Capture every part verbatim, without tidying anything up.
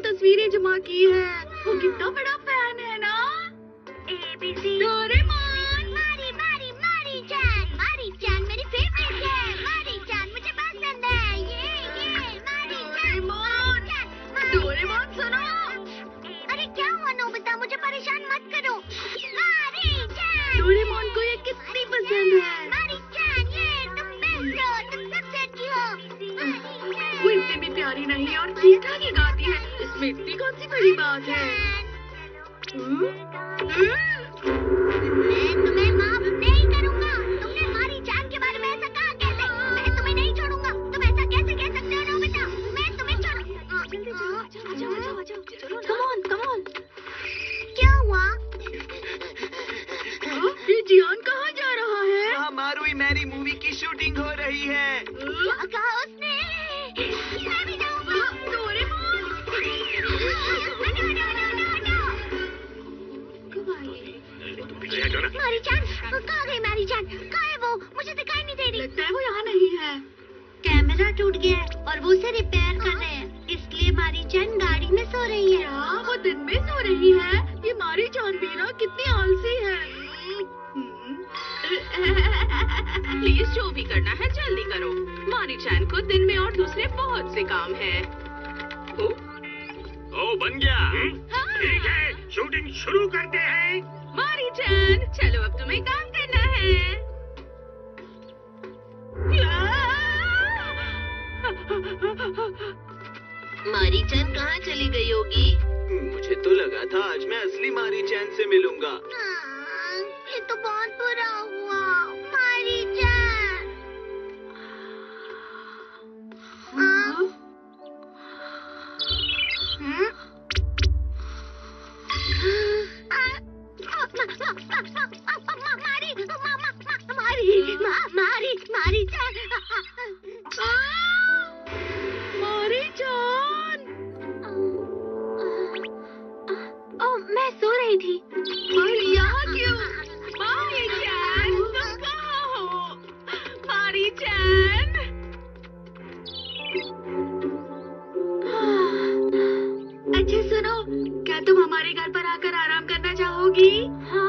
तस्वीरें जमा की है। वो कितना बड़ा फैन है ना। A B C Doraemon. मारी मारी मारी जान, मारी जान मेरी फेवरेट है। मारी जान मुझे पसंद है। ये ये मारी जान, मारी जान, मारी डोरेमोन सुनो। अरे क्या हुआ नोबिता, मुझे परेशान मत करो। मारी जान, डोरेमोन को ये कितनी पसंद है। मारी जान, ये तुम बेस्ट हो, तुम सबसे अच्छी हो। मारी जान, वो इतनी भी प्यारी नहीं और ठीक ठाक ही गाती है, इसमें इतनी कौन सी बड़ी बात है। हम्म? हम्म? मैं तुम्हें माफ नहीं करूंगा। तुमने मारी जान के बारे में ऐसा कहा कैसे? मैं तुम्हें नहीं छोड़ूंगा। तुम ऐसा कैसे कह सकते हो नोबिता? मैं तुम्हें छोड़ जल्दी जाओ, आजाओ, आजाओ, आजाओ, चलो ना। Come on, come on। क्या हुआ? हाँ, ये जियान कहाँ जा रहा है? वहाँ मारुई मैरी मूवी की शूटिंग हो रही है। क्या कहा उसने? मैं भी जाऊंगा। डोरेमोन। हटो, हटो, हटो, हटो। कब आई? मारी जान, कहाँ गई मारी जान? कहाँ है वो? मुझे दिखाई नहीं दे रही। लगता है वो यहाँ नहीं है। कैमरा टूट गया है और वो उसे रिपेयर कर रहे हैं, इसलिए मारी जान गाड़ी में सो रही है। क्या वो दिन में सो रही है? ये मारी जान भी ना कितनी आलसी है। प्लीज जो भी करना है जल्दी करो। मारी चैन को दिन में और दूसरे बहुत से काम है। ओ, ओ बन गया। हाँ। ठीक है, शूटिंग शुरू करते हैं। मारी चैन चलो अब तुम्हें काम करना है। मारी चैन कहाँ चली गई होगी? मुझे तो लगा था आज मैं असली मारी चैन से मिलूंगा। हाँ, ये तो बहुत बुरा हुआ। मारी जान। हाँ? हम्म? आ, मा- मा- मा- मा- मा- मा- मा- मारी मा- मा- मा- मारी मा- मारी मारी जान। आ, मारी जान। ओ, मैं सो रही थी। और यहाँ क्यों? मारी चैन तुम कहाँ हो? मारी चैन। अच्छा सुनो, क्या तुम हमारे घर पर आकर आराम करना चाहोगी? हाँ?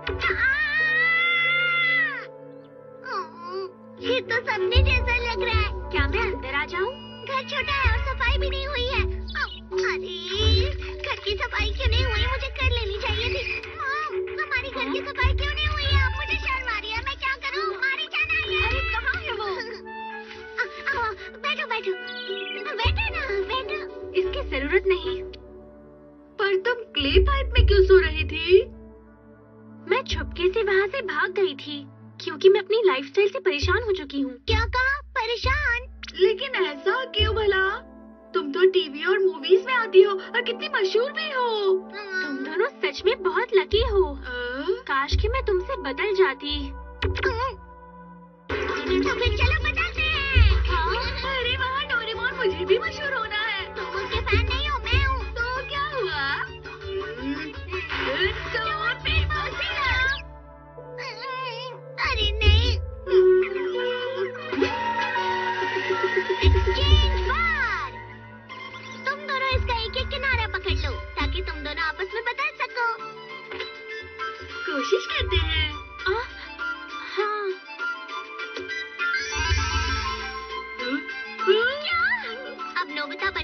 ये तो सपने जैसा लग रहा है। क्या मैं अंदर आ जाऊं? घर छोटा है और सफाई भी नहीं हुई है। अरे, घर की सफाई क्यों नहीं हुई? मुझे कर लेनी चाहिए थी। मॉम, हमारी घर की सफाई क्यों नहीं हुई है? अब मुझे शर्म आ रही है। मैं क्या करूं? मारी जान आई है। अरे कहाँ है वो? आ, आओ, बैठो बैठो बैठो ना बैठो। इसकी जरूरत नहीं। पर तुम क्ले पाइप में क्यों सो रही थी? मैं छुपके से वहाँ से भाग गई थी क्योंकि मैं अपनी लाइफस्टाइल से परेशान हो चुकी हूँ। क्या कहा? परेशान? लेकिन ऐसा क्यों भला? तुम तो टीवी और मूवीज में आती हो और कितनी मशहूर भी हो। तुम दोनों सच में बहुत लकी हो। आ? काश कि मैं तुमसे बदल जाती। तो फिर चलो बदलते हैं। हाँ, अरे वाह डोरेमोन, मुझे भी मशहूर होना है। तुम उसके फैन नहीं हो, मैं हूँ। तो क्या हुआ? तो फिर बोलते ना। अरे नहीं। एक्सचेंज बार। तुम दोनों इसका एक एक किनारा पकड़ लो ताकि तुम दोनों आपस में बदल सको। कोशिश करते हैं। आ, हाँ। क्या? अब नोबिता बन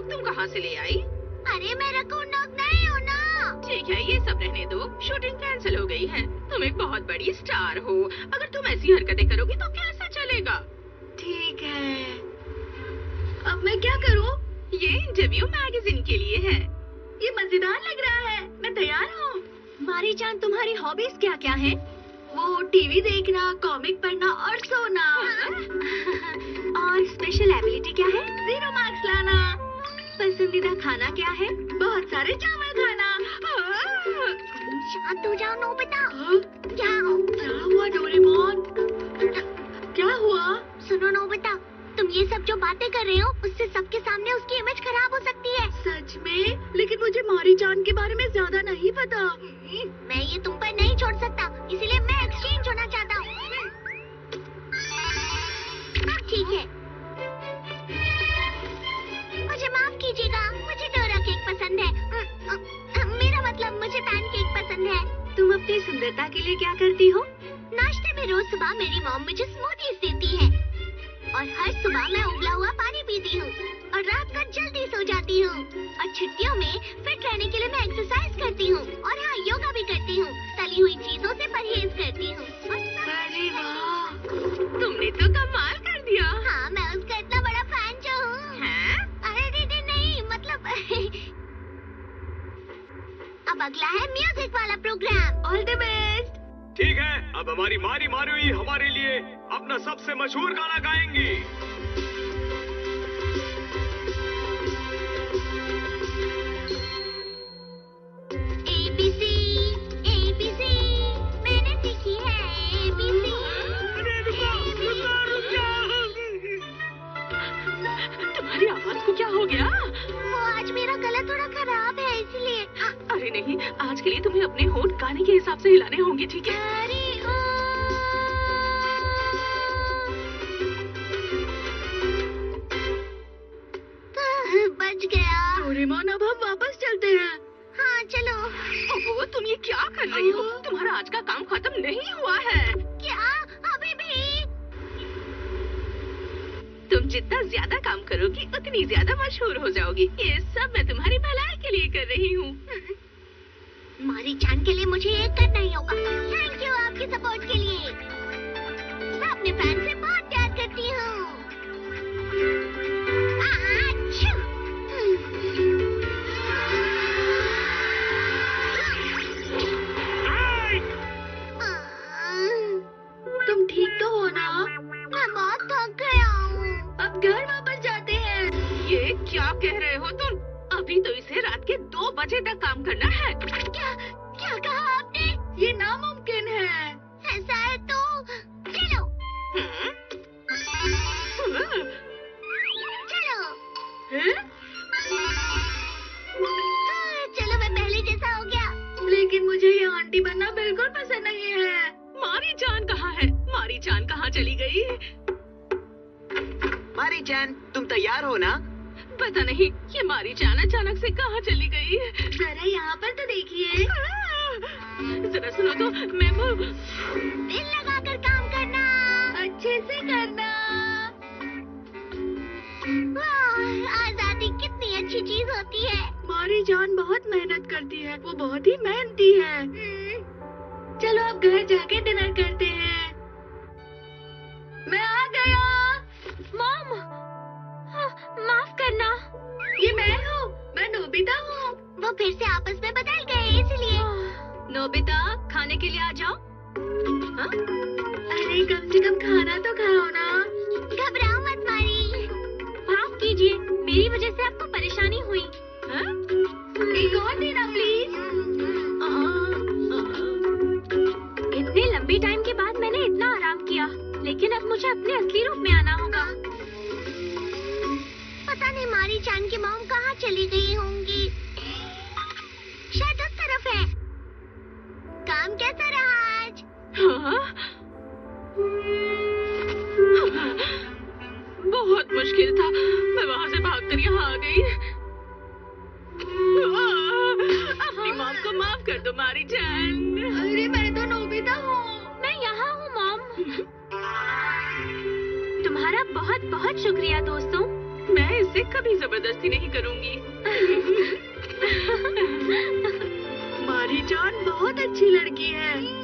डॉग तुम कहाँ से ले आई? अरे मैं रकून डॉग नहीं हूँ ना। ठीक है, ये सब रहने दो। शूटिंग कैंसिल हो गई है। तुम एक बहुत बड़ी स्टार हो, अगर तुम ऐसी हरकतें करोगी तो कैसे चलेगा? ठीक है, अब मैं क्या करूँ? ये इंटरव्यू मैगजीन के लिए है। ये मजेदार लग रहा है, मैं तैयार हूँ। मारी जान, तुम्हारी हॉबीज क्या क्या है? वो टीवी देखना, कॉमिक पढ़ना और सोना। और स्पेशल एबिलिटी क्या है? जीरो मार्क्स लाना। पसंदीदा खाना क्या है? बहुत सारे चावल खाना। शांत हो जाओ नोबिता। हाँ? जाओ। क्या हुआ डोरेमोन? क्या हुआ? सुनो नोबिता, तुम ये सब जो बातें कर रहे हो उससे सबके सामने उसकी इमेज खराब हो सकती है। सच में? लेकिन मुझे मारी जान के बारे में ज्यादा नहीं पता। मैं ये तुम पर नहीं छोड़ सकता, इसीलिए मैं एक्सचेंज होना चाहता हूँ। अब ठीक है, मुझे माफ कीजिएगा, मुझे डोरा केक पसंद है। मेरा मतलब मुझे पैनकेक पसंद है। तुम अपनी सुंदरता के लिए क्या करती हो? नाश्ते में रोज सुबह मेरी मॉम मुझे स्मूदीज देती है और हर सुबह मैं उबला हुआ पानी पीती हूँ और रात को जल्दी सो जाती हूँ। और छुट्टियों में फिट रहने के लिए मैं एक्सरसाइज करती हूँ और हाँ, योगा भी करती हूँ। तली हुई चीजों से परहेज करती हूँ। अरे वाह, तुमने तो कमाल कर दिया। हाँ, मैं उसका इतना बड़ा फैन जो हूँ। हैं? अरे दीदी नहीं, मतलब अब अगला है म्यूजिक वाला प्रोग्राम। All the best. ठीक है, अब हमारी मारी मारुई हमारे लिए अपना सबसे मशहूर गाना गाएंगी। ए बी सी, ए बी सी, मैंने सीखी है ए बी सी। अरे रुको, रुको, रुको। तुम्हारी आवाज को क्या हो गया? वो आज मेरा गला थोड़ा खराब है इसलिए। अरे नहीं, आज के लिए तुम्हें अपने होंठ गाने के हिसाब से हिलाने होंगे, ठीक है? अरे ओ। बच गया। डोरेमोन, अब हम वापस चलते हैं। हाँ चलो। ओहो, तुम ये क्या कर रही हो? तुम्हारा आज का काम खत्म नहीं हुआ है। क्या? अभी भी? तुम जितना ज्यादा काम करोगी उतनी ज्यादा मशहूर हो जाओगी। ये सब मैं तुम्हारी भलाई के लिए कर रही हूँ। मारी जान के लिए मुझे ये करना ही होगा। थैंक यू आपकी सपोर्ट के लिए। मैं अपने फैन से बहुत प्यार करती हूँ। आच्छू। तुम ठीक तो हो ना? मैं बहुत थक गया हूँ। अब घर वापस जाते हैं। ये क्या कह रहे हो तुम? अभी तो इसे रात के दो बजे तक काम करना है। क्या क्या कहा आपने? ये नामुमकिन है। ऐसा है तो चलो। हम्म? चलो। हैं? हाँ, चलो मैं पहले जैसा हो गया। लेकिन मुझे ये आंटी बनना बिल्कुल पसंद नहीं है। मारी जान कहाँ है? मारी जान कहाँ चली गई? मारी जान, तुम तैयार हो ना? पता नहीं, ये मारी जान अचानक से कहाँ चली गई? जरा यहाँ पर तो देखिए। जरा सुनो तो, मैं वो दिल लगाकर काम करना। अच्छे से करना। वाह, आजादी कितनी अच्छी चीज होती है। मारी जान बहुत मेहनत करती है, वो बहुत ही मेहनती है। हम्म, चलो अब घर जाके डिनर करते हैं। मैं आ गया। मॉम, हाँ, माफ करना। ये मैं हूँ, मैं नोबिता हूँ। वो फिर से आपस में बदल गए इसलिए। नोबिता, खाने के लिए आ जाओ। हाँ? अरे कम से कम खाना तो खाओ ना। घबराओ मत मारी। माफ कीजिए, मेरी वजह से आपको परेशानी हुई। हाँ? एक और देना प्लीज। इतने लंबे टाइम के बाद मैंने इतना आराम किया, लेकिन अब मुझे अपने असली रूप में आना होगा। पता नहीं मारी जान की मॉम कहाँ चली गई होंगी। शायद उस तरफ है। काम कैसा रहा आज? हाँ? बहुत मुश्किल था, मैं वहाँ से भागकर यहाँ आ गई। अपनी मॉम को माफ कर दो मारी जान। अरे मैं तो नोबिता हूँ। मैं यहाँ हूँ मॉम। तुम्हारा बहुत बहुत शुक्रिया दोस्तों, मैं इससे कभी जबरदस्ती नहीं करूंगी। मारी जान बहुत अच्छी लड़की है।